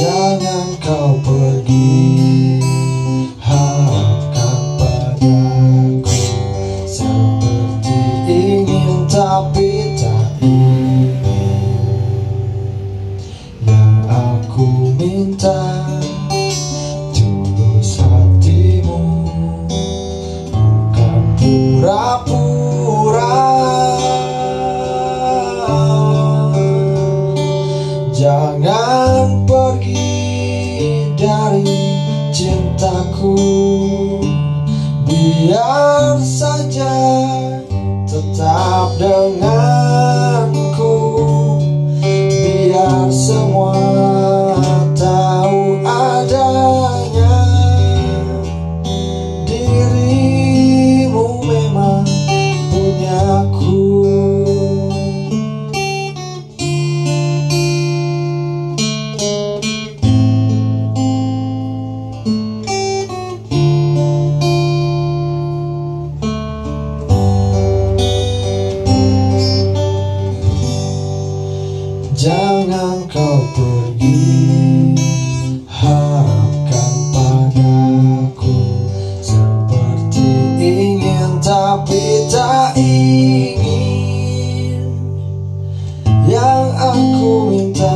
Jangan kau pergi, harapkan padaku seperti ingin tapi tak ingin. Yang aku minta tulus hatimu, bukan pura-pura. Jangan pergi dari cintaku, biar saja tetap denganku, biar semua tahu adanya dirimu memang punyaku. Jangan kau pergi, harapkan padaku seperti ingin tapi tak ingin. Yang aku minta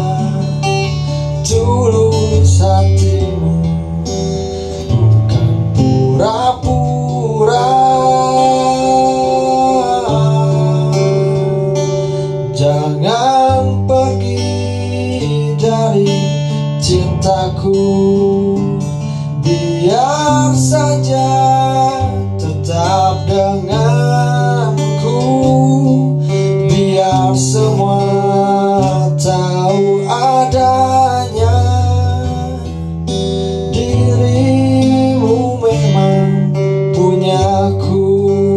tulus hatimu, bukan pura-pura. Jangan pergi dari cintaku, biar saja tetap denganku, biar semua tahu adanya dirimu memang punyaku.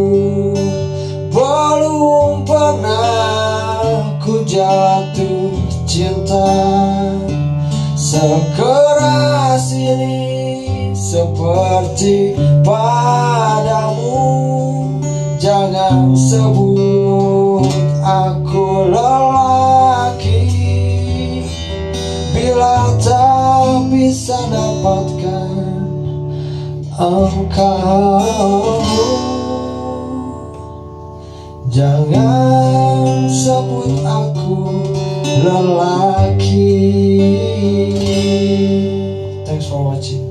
Belum pernah ku jatuh cinta sekeras ini seperti padamu. Jangan sebut aku lelaki bila tak bisa dapatkan engkau. Jangan sebut aku lelaki. Thanks for watching.